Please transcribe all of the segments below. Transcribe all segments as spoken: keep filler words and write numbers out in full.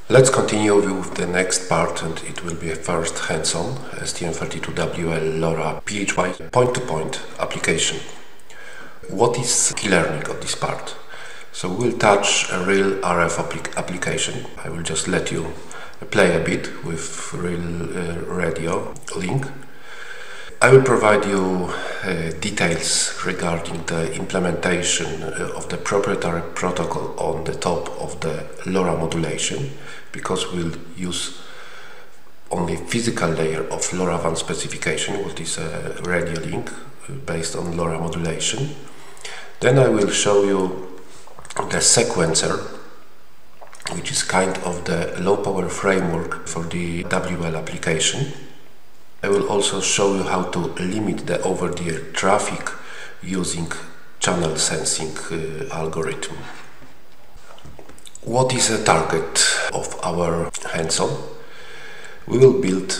Let's continue with the next part, and it will be a first hands-on S T M thirty-two W L LoRa Phy point-to-point application. What is key learning of this part? So we'll touch a real R F applic application. I will just let you play a bit with real uh, radio link. I will provide you uh, details regarding the implementation uh, of the proprietary protocol on the top of the LoRa modulation, because we'll use only physical layer of LoRaWAN specification, what is a radio link based on LoRa modulation. Then I will show you the sequencer, which is kind of the low power framework for the W L application. I will also show you how to limit the over-the-air traffic using channel sensing uh, algorithm. What is the target of our hands-on? We will build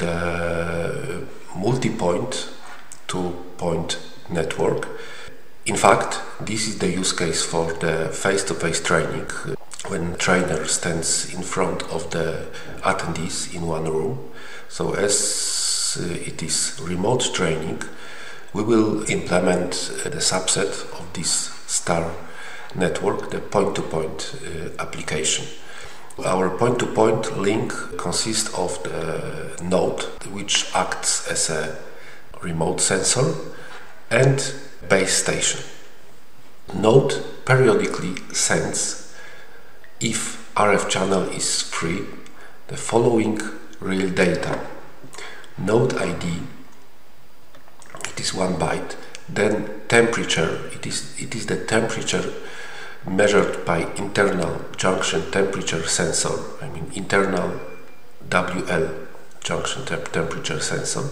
the multi-point two-point network. In fact, this is the use case for the face-to-face training, when trainer stands in front of the attendees in one room. So as it is remote training, we will implement the subset of this star network, the point-to-point uh, application. Our point-to-point link consists of the node, which acts as a remote sensor, and base station. Node periodically sends, if R F channel is free, the following real data. Node I D, it is one byte. Then temperature, it is it is the temperature measured by internal junction temperature sensor. I mean internal W L junction temp temperature sensor.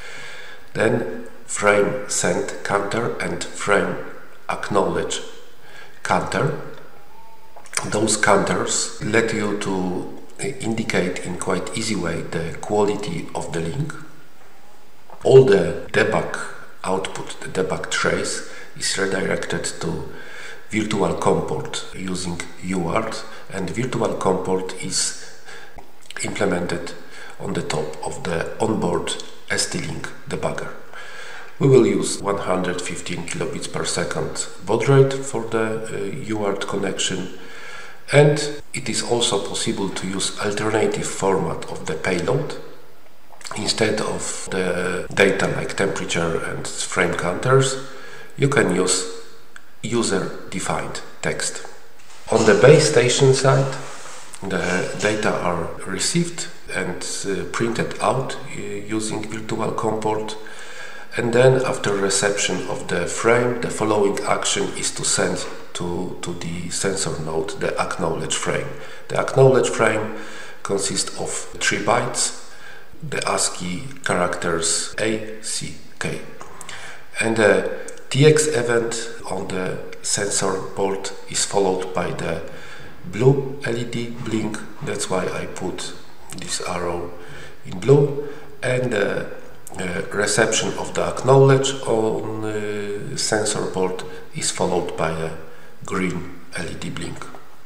Then frame send counter and frame acknowledge counter. Those counters let you to indicate in quite easy way the quality of the link. All the debug output, the debug trace, is redirected to virtual COM port using U A R T, and virtual COM port is implemented on the top of the onboard S T-Link debugger. We will use one hundred fifteen kilobits per second baud rate for the uh, U A R T connection. And it is also possible to use alternative format of the payload. Instead of the data like temperature and frame counters, you can use user-defined text. On the base station side, the data are received and uh, printed out uh, using virtual COM port. And then after reception of the frame, the following action is to send to, to the sensor node the acknowledge frame. The acknowledge frame consists of three bytes, the ASCII characters A, C, K. And the T X event on the sensor port is followed by the blue L E D blink. That's why I put this arrow in blue. And the uh, reception of the acknowledge on uh, sensor port is followed by a green L E D blink.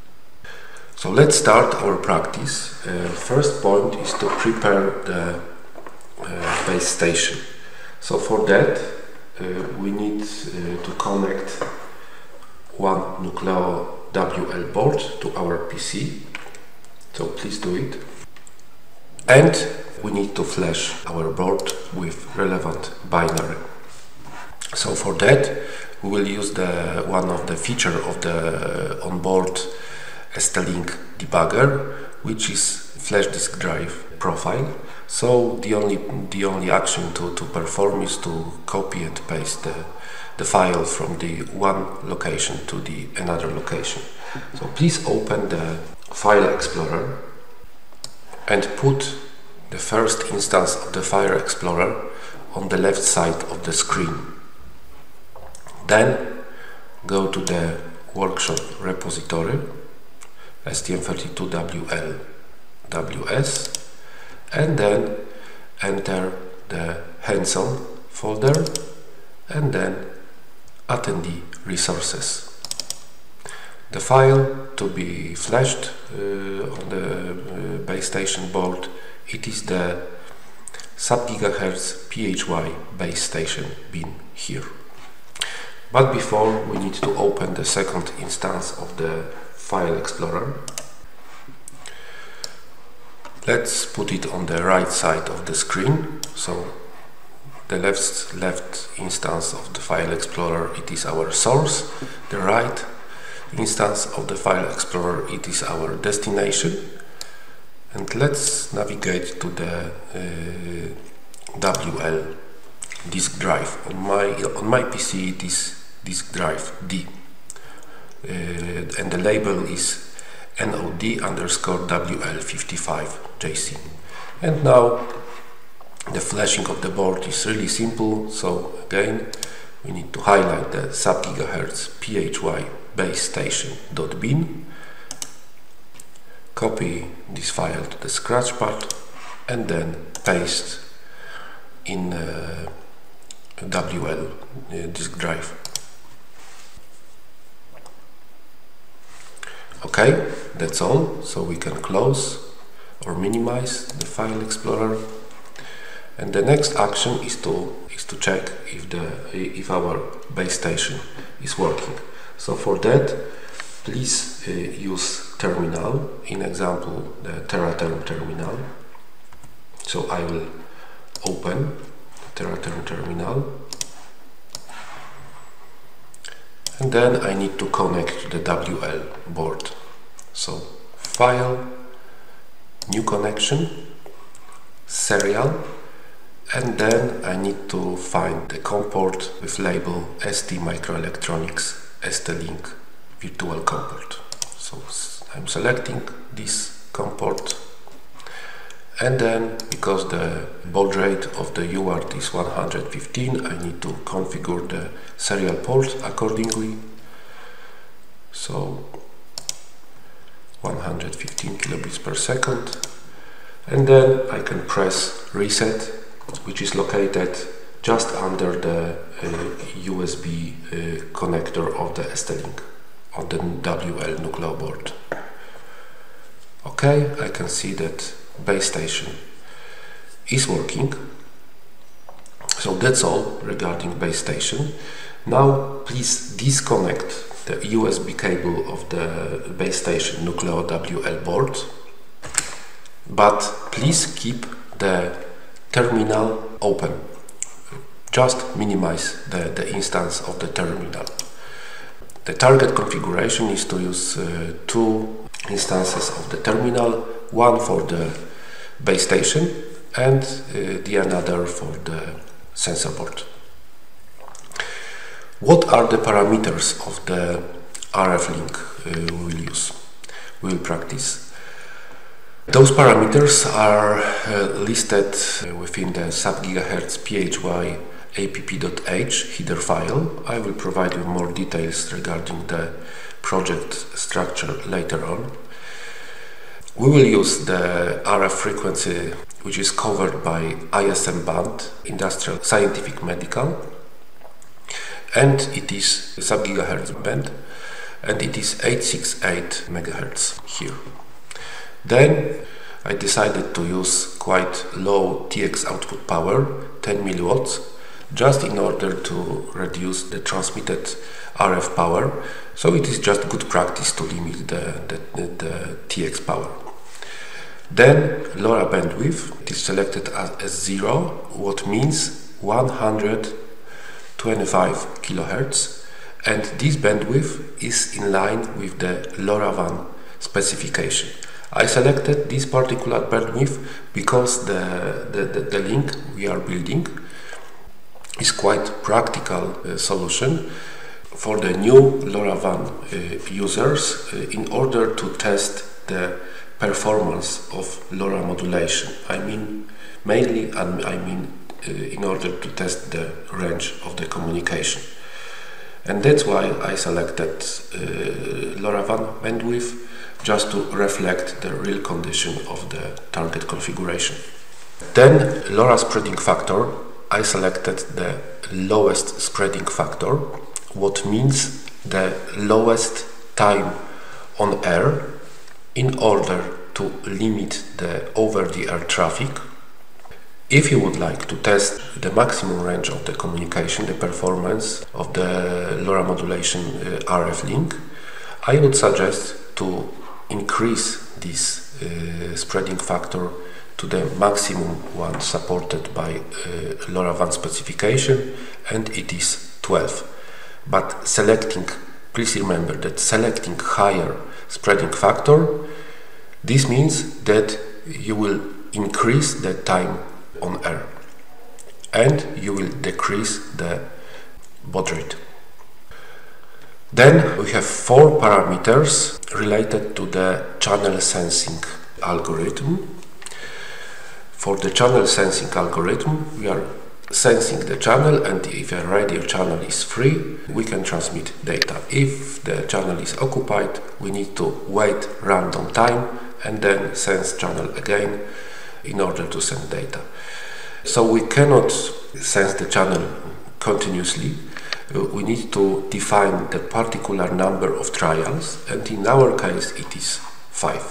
So let's start our practice. Uh, first point is to prepare the uh, base station. So for that uh, we need uh, to connect one Nucleo W L board to our P C. So please do it. And we need to flash our board with relevant binary. So for that we will use the one of the feature of the onboard S T-Link debugger, which is flash disk drive profile. So the only the only action to, to perform is to copy and paste the, the file from the one location to the another location. So please open the File Explorer and put the first instance of the File Explorer on the left side of the screen. Then go to the workshop repository S T M thirty-two W L W S, and then enter the hands-on folder and then attendee resources. The file to be flashed uh, on the base station board, it is the subGHz P H Y base station bin here. But before, we need to open the second instance of the File Explorer. Let's put it on the right side of the screen. So the left left instance of the File Explorer, it is our source. The right instance of the File Explorer, it is our destination. And let's navigate to the uh, W L disk drive. On my on my P C it is disk drive D, uh, and the label is N O D underscore W L fifty-five J C. And now the flashing of the board is really simple. So again, we need to highlight the subGHz P H Y base station dot bin, copy this file to the scratchpad, and then paste in uh, W L uh, disk drive. Okay, that's all. So we can close or minimize the File Explorer, and the next action is to is to check if the if our base station is working. So for that, please uh, use terminal. In example, the TeraTerm terminal. So I will open TeraTerm terminal, and then I need to connect to the W L board. So File, New Connection, Serial, and then I need to find the COM port with label STMicroelectronics S T Link Virtual COM port. So I'm selecting this COM port, and then because the baud rate of the U A R T is one hundred fifteen, I need to configure the serial port accordingly. So one hundred fifteen kilobits per second, and then I can press reset, which is located just under the uh, U S B uh, connector of the S T Link on the W L Nucleo board. Okay, I can see that base station is working. So that's all regarding base station. Now please disconnect the U S B cable of the base station Nucleo W L board, but please keep the terminal open. Just minimize the, the instance of the terminal. The target configuration is to use uh, two instances of the terminal, one for the base station and uh, the another for the sensor board. What are the parameters of the R F link uh, we will use, we will practice? Those parameters are uh, listed within the subGHz P H Y app.h header file. I will provide you more details regarding the project structure later on. We will use the R F frequency, which is covered by I S M band, industrial, scientific, medical, and it is subGHz band, and it is eight sixty-eight megahertz here. Then I decided to use quite low T X output power, ten milliwatts, just in order to reduce the transmitted R F power. So it is just good practice to limit the, the, the T X power. Then LoRa bandwidth, it is selected as, as zero, what means one hundred twenty-five kilohertz, and this bandwidth is in line with the LoRaWAN specification. I selected this particular bandwidth because the, the, the, the link we are building is quite practical uh, solution for the new LoRaWAN uh, users uh, in order to test the performance of LoRa modulation. I mean, mainly I mean uh, in order to test the range of the communication. And that's why I selected uh, LoRaWAN bandwidth, just to reflect the real condition of the target configuration. Then LoRa spreading factor, I selected the lowest spreading factor, what means the lowest time on air in order to limit the over-the-air traffic. If you would like to test the maximum range of the communication, the performance of the LoRa modulation uh, R F link, I would suggest to increase this uh, spreading factor to the maximum one supported by uh, LoRaWAN specification, and it is twelve. But selecting, please remember that selecting higher spreading factor, this means that you will increase the time on air and you will decrease the baud rate. Then we have four parameters related to the channel sensing algorithm. For the channel sensing algorithm, we are sensing the channel, and if a radio channel is free, we can transmit data. If the channel is occupied, we need to wait random time and then sense channel again in order to send data. So we cannot sense the channel continuously. We need to define the particular number of trials, and in our case it is five.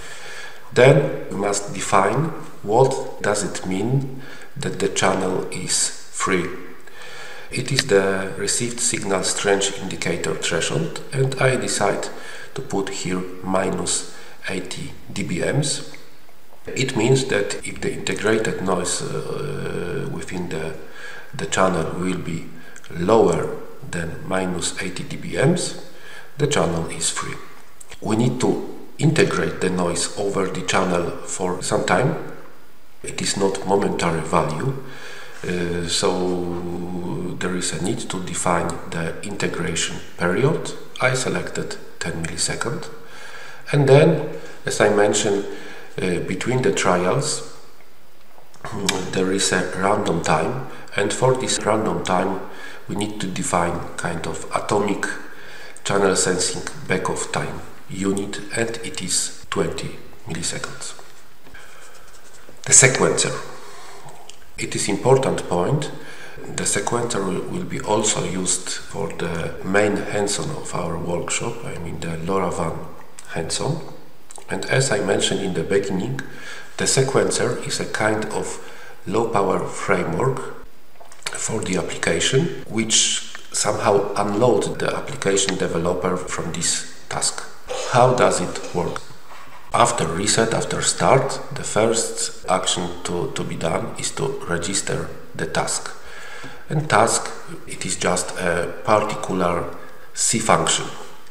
Then we must define what does it mean that the channel is free. It is the received signal strength indicator threshold, and I decide to put here minus eighty D B Ms. It means that if the integrated noise uh, within the, the channel will be lower than minus eighty D B Ms, the channel is free. We need to integrate the noise over the channel for some time. It is not momentary value, uh, so there is a need to define the integration period. I selected ten milliseconds, and then, as I mentioned, uh, between the trials there is a random time, and for this random time we need to define kind of atomic channel sensing back-off time unit, and it is twenty milliseconds. The sequencer. It is important point. The sequencer will, will be also used for the main hands-on of our workshop, I mean the LoRaWAN hands-on. And as I mentioned in the beginning, the sequencer is a kind of low-power framework for the application, which somehow unloads the application developer from this task. How does it work? After reset, after start, the first action to, to be done is to register the task. And task, it is just a particular C function.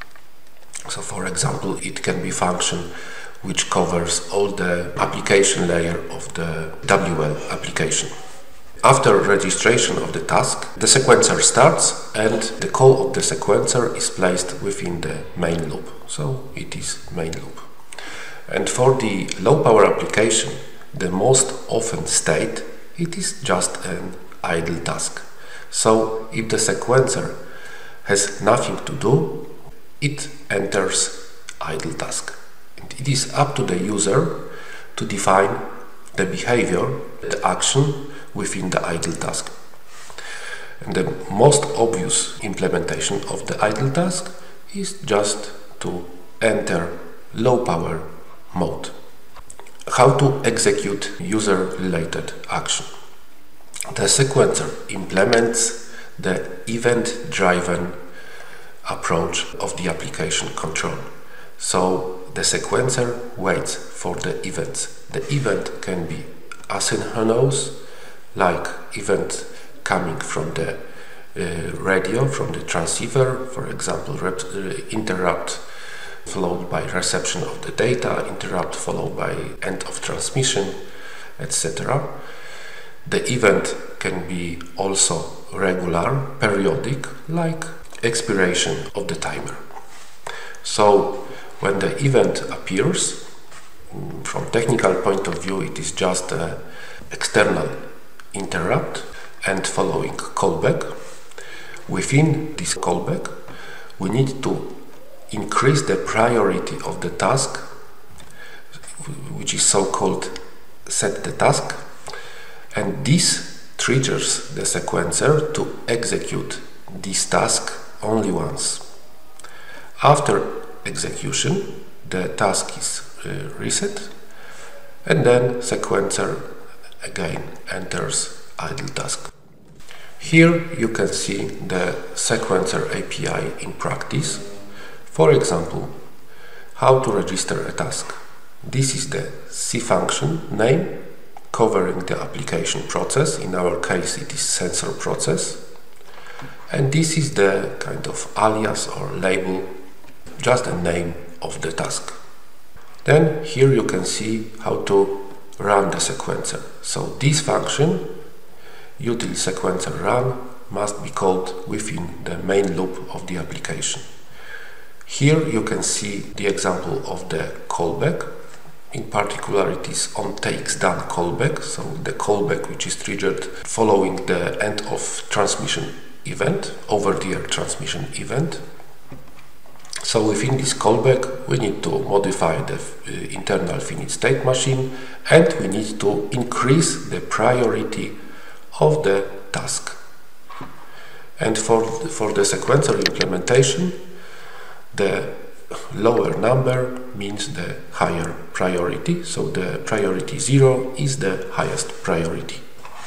So for example, it can be function which covers all the application layer of the W L application. After registration of the task, the sequencer starts and the call of the sequencer is placed within the main loop. So it is main loop. And for the low power application, the most often state, it is just an idle task. So if the sequencer has nothing to do, it enters idle task. And it is up to the user to define the behavior, the action within the idle task. And the most obvious implementation of the idle task is just to enter low power mode. How to execute user-related action? The sequencer implements the event-driven approach of the application control. So the sequencer waits for the events. The event can be asynchronous, like event coming from the uh, radio, from the transceiver, for example, rep uh, interrupt followed by reception of the data, interrupt followed by end of transmission, et cetera. The event can be also regular, periodic, like expiration of the timer. So when the event appears, from technical point of view, it is just an external interrupt and following callback. Within this callback, we need to increase the priority of the task, which is so-called set the task, and this triggers the sequencer to execute this task only once. After execution, the task is uh, reset, and then sequencer again enters idle task. Here you can see the sequencer A P I in practice. For example, how to register a task. This is the C function name covering the application process. In our case it is sensor process. And this is the kind of alias or label, just a name of the task. Then here you can see how to run the sequencer. So this function, util sequencer run, must be called within the main loop of the application. Here you can see the example of the callback. In particular, it is on takes done callback, so the callback which is triggered following the end of transmission event, over-the-air transmission event. So within this callback we need to modify the uh, internal finite state machine, and we need to increase the priority of the task. And for, for the sequencer implementation, the lower number means the higher priority, so the priority zero is the highest priority.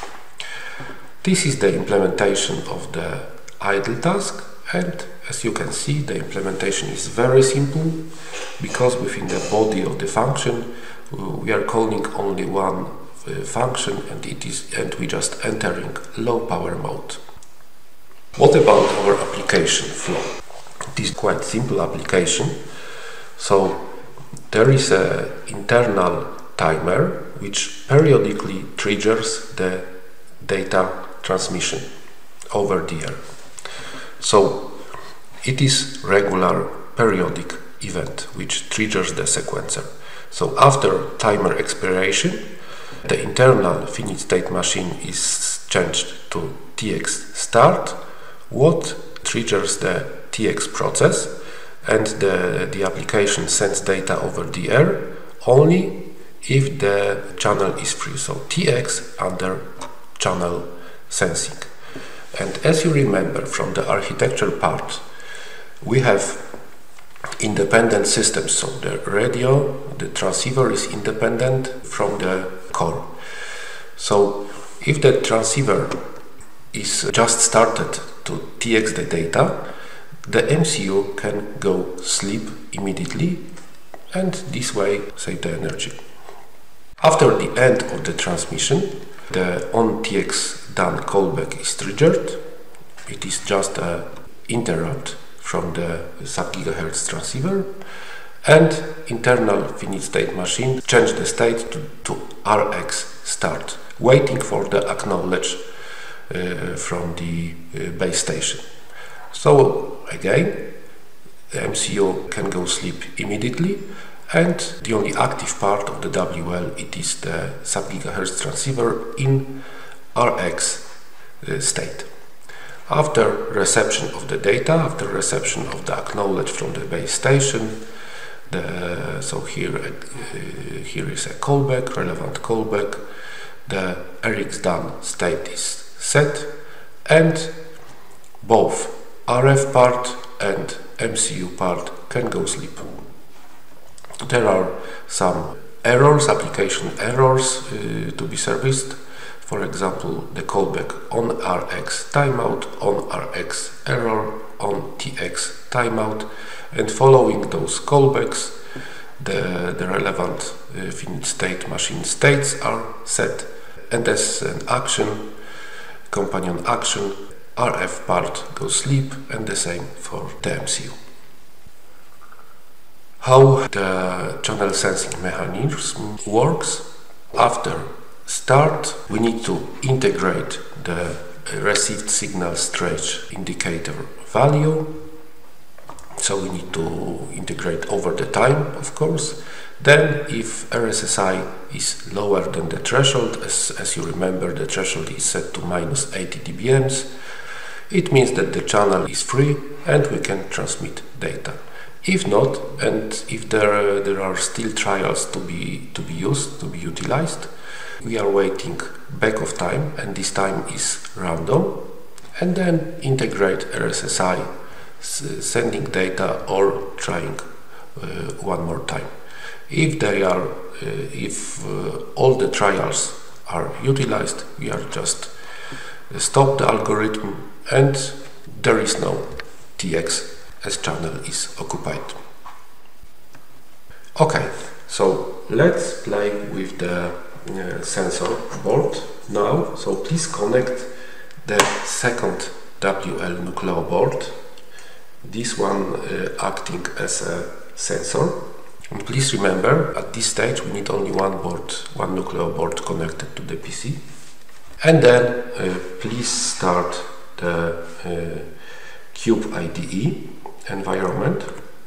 This is the implementation of the idle task, and as you can see, the implementation is very simple, because within the body of the function uh, we are calling only one uh, function, and it is and we just entering low power mode. What about our application flow? It is quite simple application. So there is an internal timer which periodically triggers the data transmission over the air. So it is regular periodic event which triggers the sequencer. So after timer expiration, the internal finite state machine is changed to T X start, what triggers the T X process, and the, the application sends data over the air only if the channel is free. So T X under channel sensing. And as you remember from the architecture part, we have independent systems. So the radio, the transceiver is independent from the core. So if the transceiver is just started to T X the data, the M C U can go sleep immediately, and this way save the energy. After the end of the transmission, the on T X done callback is triggered. It is just an interrupt from the subGHz transceiver, and internal finite state machine change the state to, to R X start, waiting for the acknowledge uh, from the uh, base station. So again, the M C U can go sleep immediately, and the only active part of the W L, it is the subGHz transceiver in R X uh, state. After reception of the data, after reception of the acknowledge from the base station, the, so here, uh, here is a callback, relevant callback, the R X done state is set, and both R F part and M C U part can go sleep. There are some errors, application errors uh, to be serviced. For example, the callback on R X timeout, on R X error, on T X timeout, and following those callbacks, the, the relevant uh, finite state machine states are set, and as an action, companion action, R F part goes sleep, and the same for the M C U. How the channel sensing mechanism works? After start, we need to integrate the received signal stretch indicator value. So we need to integrate over the time, of course. Then, if R S S I is lower than the threshold, as, as you remember, the threshold is set to minus eighty D B Ms, it means that the channel is free and we can transmit data. If not, and if there, there are still trials to be, to be used, to be utilized, we are waiting back of time, and this time is random, and then integrate R S S I, sending data or trying uh, one more time. If they are, uh, if uh, all the trials are utilized, we are just uh, stop the algorithm and there is no T X as channel is occupied. Okay, so let's play with the uh, sensor board now. So please connect the second W L Nucleo board, this one uh, acting as a sensor. And please remember, at this stage we need only one board, one Nucleo board connected to the P C. And then uh, please start the uh, Cube I D E environment.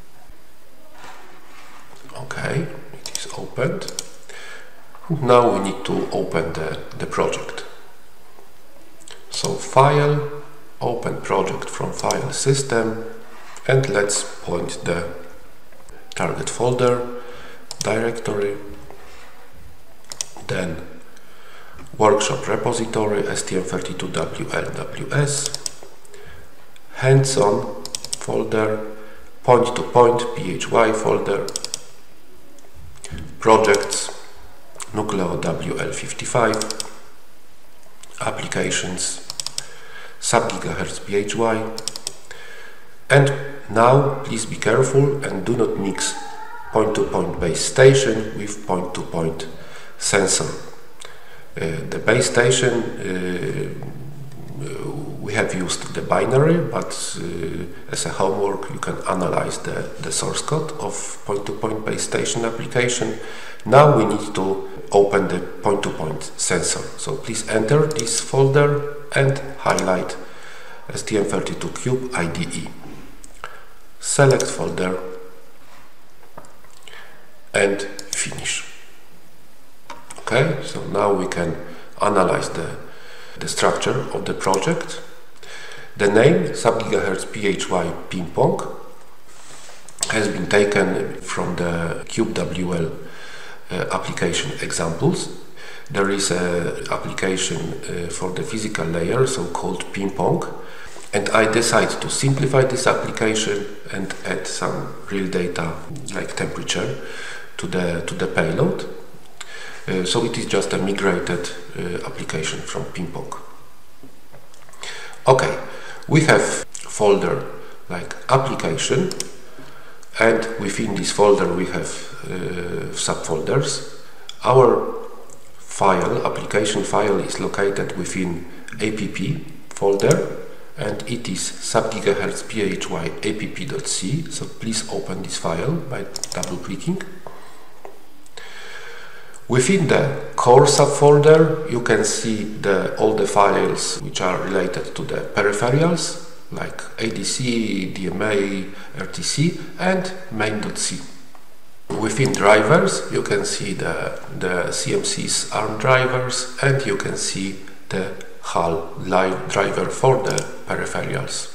Okay, it is opened. Now we need to open the, the project. So File, Open Project from File System, and let's point the target folder, directory, then Workshop Repository S T M thirty-two W L W S, Hands-on folder, Point-to-Point P H Y folder, Projects, Nucleo W L fifty-five, Applications, subGHz P H Y, and now please be careful and do not mix point-to-point base station with point-to-point sensor. Uh, the base station, uh, we have used the binary, but uh, as a homework you can analyze the, the source code of point-to-point base station application. Now we need to open the point-to-point sensor. So please enter this folder and highlight S T M thirty-two Cube I D E. Select folder and finish. Okay, so now we can analyze the, the structure of the project. The name subGHz P H Y ping pong has been taken from the Cube W L uh, application examples. There is an application uh, for the physical layer, so called ping pong, and I decided to simplify this application and add some real data like temperature to the to the payload. Uh, so it is just a migrated uh, application from ping pong. Okay, we have folder like application, and within this folder we have uh, subfolders. Our file, application file, is located within app folder, and it is subGHz P H Y app.c. So please open this file by double clicking. Within the core subfolder you can see the, all the files which are related to the peripherals like A D C, D M A, R T C and main.c. Within drivers you can see the, the C M C's ARM drivers, and you can see the H A L live driver for the peripherals.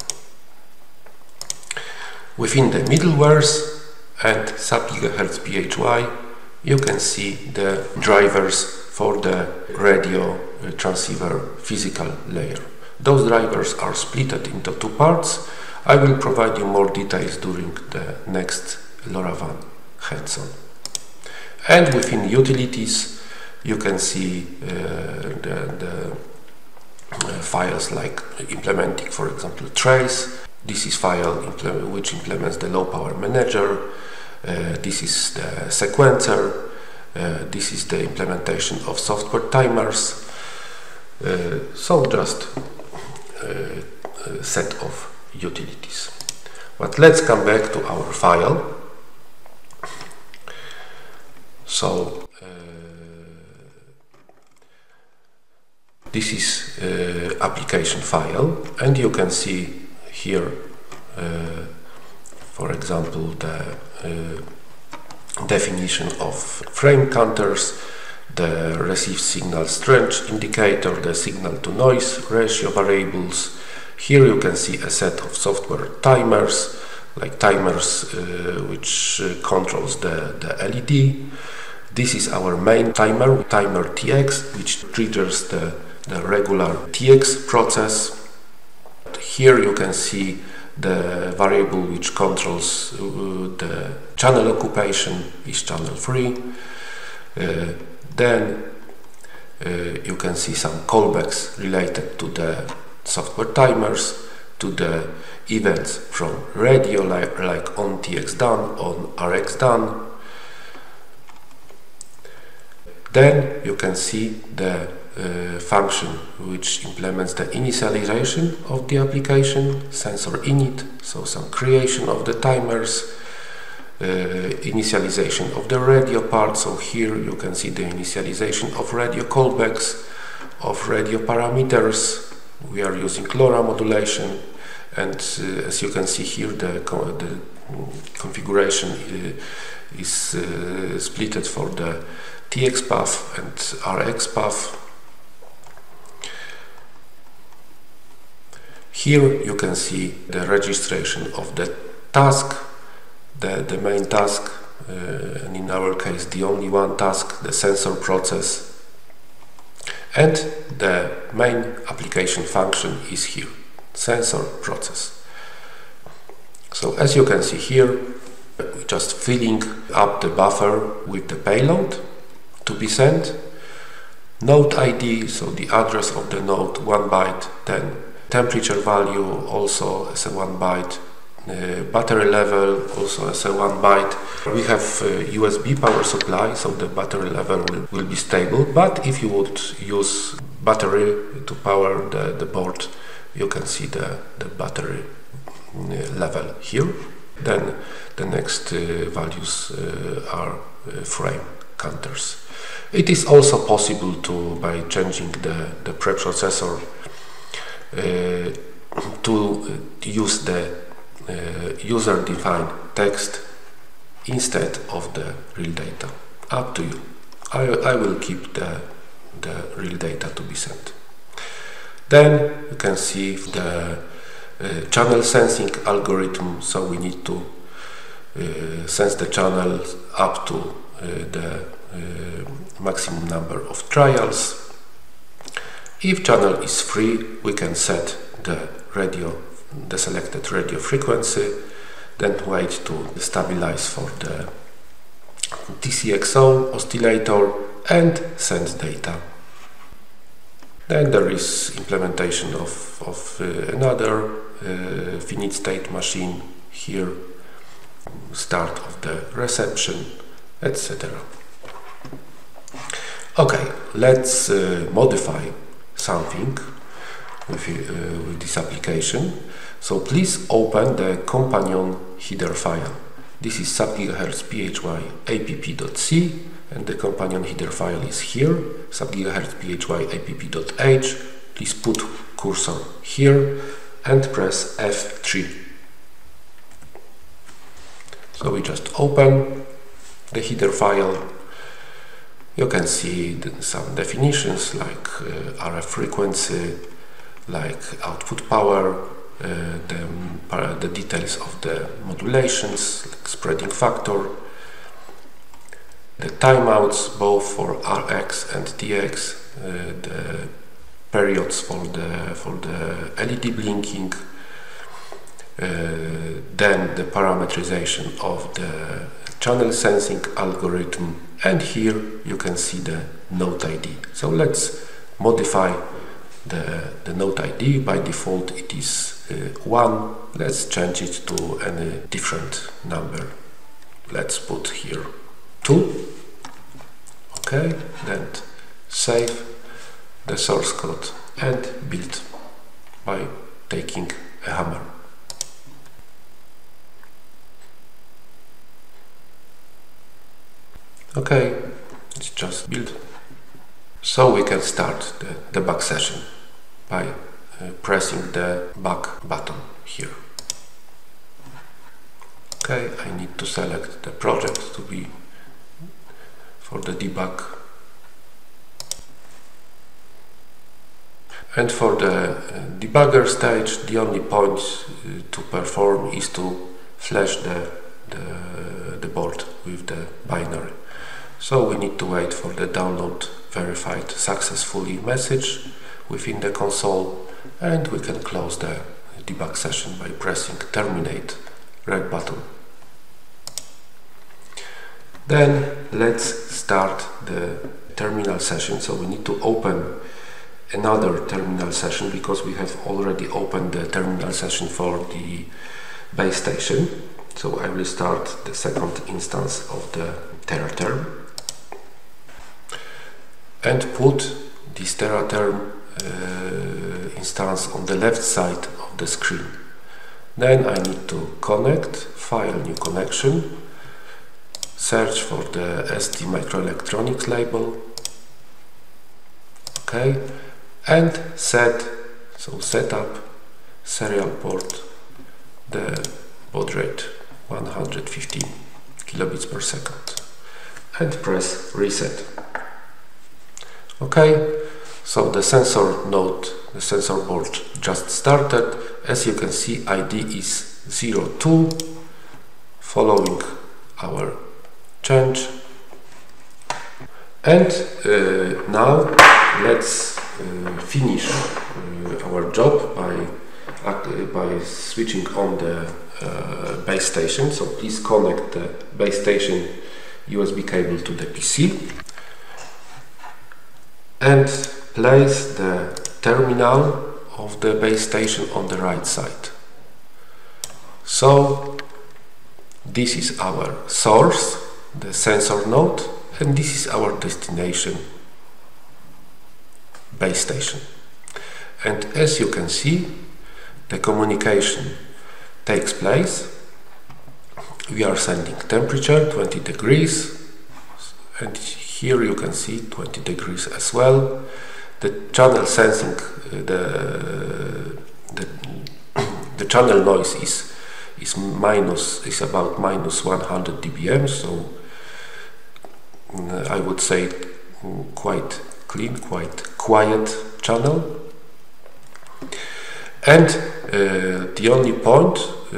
Within the middlewares and subGHz P H Y you can see the drivers for the radio uh, transceiver physical layer. Those drivers are split into two parts. I will provide you more details during the next LoRaWAN hands-on. And within utilities you can see uh, the, the uh, files like implementing, for example, trace. This is file implement, which implements the low power manager. Uh, this is the sequencer, uh, this is the implementation of software timers, uh, so just uh, a set of utilities. But let's come back to our file. So uh, this is uh, application file, and you can see here uh, for example the uh, definition of frame counters, the received signal strength indicator, the signal to noise ratio variables. Here you can see a set of software timers, like timers uh, which uh, controls the, the L E D. This is our main timer, timer T X, which triggers the, the regular T X process. Here you can see the variable which controls uh, the channel occupation is channel three. Uh, then uh, you can see some callbacks related to the software timers, to the events from radio, like, like on T X done, on R X done. Then you can see the uh, function which implements the initialization of the application, sensor init, so some creation of the timers, uh, initialization of the radio part. So here you can see the initialization of radio callbacks, of radio parameters. We are using LoRa modulation, and uh, as you can see here, the, co the configuration uh, is uh, splitted for the T X path and R X path. Here you can see the registration of the task, the, the main task, uh, and in our case the only one task, the sensor process, and the main application function is here, sensor process. So as you can see here, we're just filling up the buffer with the payload to be sent, node I D, so the address of the node, one byte, then temperature value also as a one byte, uh, battery level also as a one byte. We have uh, U S B power supply, so the battery level will, will be stable, but if you would use battery to power the, the board, you can see the, the battery uh, level here. Then the next uh, values uh, are uh, frame counters. It is also possible to, by changing the, the preprocessor, uh, to use the uh, user-defined text instead of the real data. Up to you. I, I will keep the, the real data to be sent. Then you can see the uh, channel sensing algorithm, so we need to uh, sense the channel up to uh, the uh, maximum number of trials. If channel is free, we can set the radio, the selected radio frequency, then wait to stabilize for the T C X O oscillator and send data. Then there is implementation of, of uh, another uh, finite state machine here, start of the reception, et cetera. Okay, let's uh, modify something with, uh, with this application. So please open the companion header file. This is subGHz phy app.c, and the companion header file is here, subGHz phy app.h. Please put cursor here and press F three. So we just open the header file. You can see the, some definitions like uh, R F frequency, like output power, uh, the, uh, the details of the modulations, like spreading factor, the timeouts both for R X and T X, uh, the periods for the for the L E D blinking, uh, then the parameterization of the channel sensing algorithm, and here you can see the node I D. So let's modify the, the node I D. By default it is uh, one. Let's change it to any different number. Let's put here two. Okay, then save the source code and build by taking a hammer. Okay, it's just built. So we can start the debug session by uh, pressing the back button here. Okay, I need to select the project to be for the debug. And for the uh, debugger stage, the only point uh, to perform is to flash the, the, the board with the binary. So we need to wait for the download verified successfully message within the console, and we can close the debug session by pressing terminate red button. Then let's start the terminal session. So we need to open another terminal session because we have already opened the terminal session for the base station. So I will start the second instance of the TeraTerm and put this TeraTerm uh, instance on the left side of the screen. Then I need to connect, file new connection, search for the STMicroelectronics label, okay, and set, so set up serial port, the baud rate one hundred fifteen kilobits per second, and press reset. Okay, so the sensor node, the sensor board just started. As you can see, I D is zero two, following our change. And uh, now let's uh, finish uh, our job by, uh, by switching on the uh, base station. So please connect the base station U S B cable to the P C and place the terminal of the base station on the right side. So this is our source, the sensor node, and this is our destination base station. And as you can see, the communication takes place. We are sending temperature twenty degrees, and here you can see twenty degrees as well. The channel sensing, uh, the, the the channel noise is is minus is about minus one hundred D B M, so uh, I would say mm, quite clean, quite quiet channel. And uh, the only point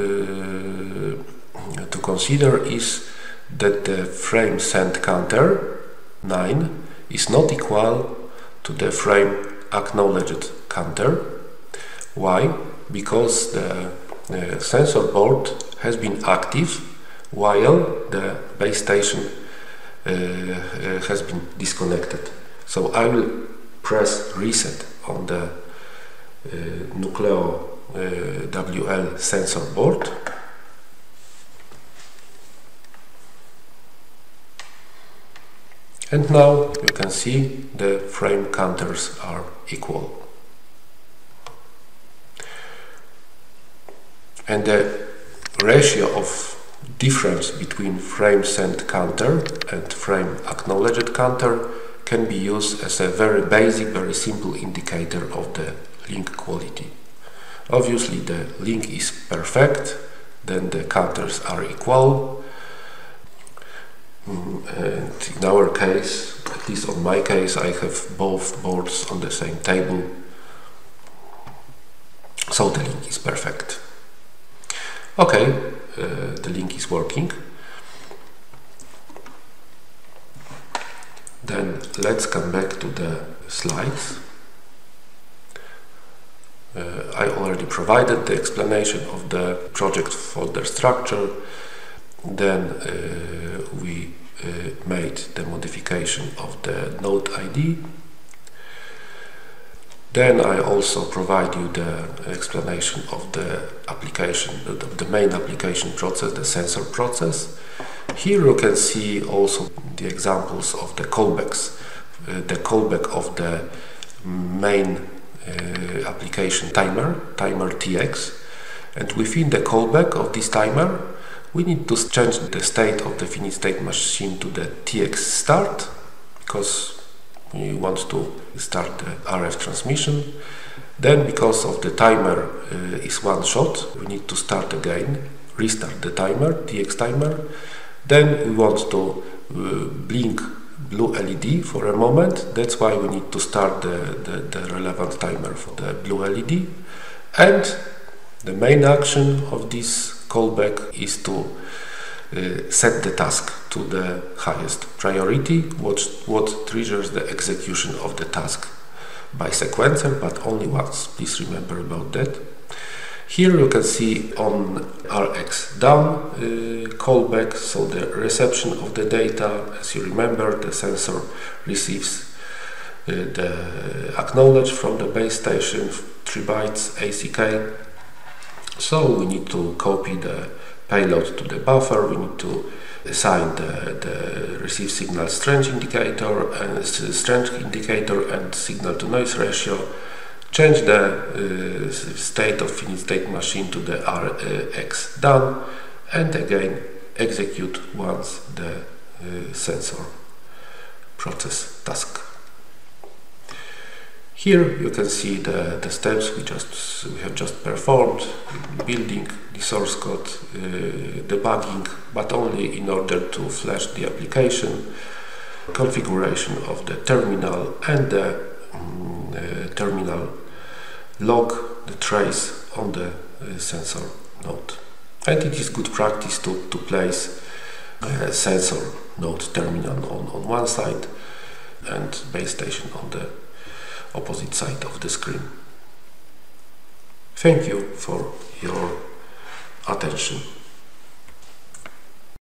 uh, to consider is that the frame send counter nine is not equal to the frame acknowledged counter. Why? Because the uh, sensor board has been active while the base station uh, uh, has been disconnected. So I will press reset on the uh, Nucleo uh, W L sensor board. And now you can see the frame counters are equal. And the ratio of difference between frame send counter and frame acknowledged counter can be used as a very basic, very simple indicator of the link quality. Obviously the link is perfect, then the counters are equal. And in our case, at least on my case, I have both boards on the same table, so the link is perfect. Okay, uh, the link is working. Then let's come back to the slides. Uh, I already provided the explanation of the project folder structure. Then uh, we uh, made the modification of the node I D. Then I also provide you the explanation of the application, of the main application process, the sensor process. Here you can see also the examples of the callbacks, uh, the callback of the main uh, application timer, timer T X, and within the callback of this timer we need to change the state of the finite state machine to the T X start, because we want to start the R F transmission. Then, because of the timer uh, is one shot, we need to start again, restart the timer, T X timer. Then we want to uh, blink blue L E D for a moment. That's why we need to start the, the, the relevant timer for the blue L E D. And the main action of this callback is to uh, set the task to the highest priority, what, what triggers the execution of the task by sequencer, but only once. Please remember about that. Here you can see on R X down uh, callback, so the reception of the data. As you remember, the sensor receives uh, the acknowledge from the base station, three bytes A C K. So we need to copy the payload to the buffer, we need to assign the, the receive signal strength indicator and strength indicator and signal to noise ratio, change the uh, state of finite state machine to the R X done, and again execute once the uh, sensor process task. Here you can see the, the steps we just we have just performed: building the source code, uh, debugging, but only in order to flash the application, configuration of the terminal, and the um, uh, terminal log, the trace on the uh, sensor node. And it is good practice to, to place a sensor node terminal on, on one side and base station on the opposite side of the screen. Thank you for your attention.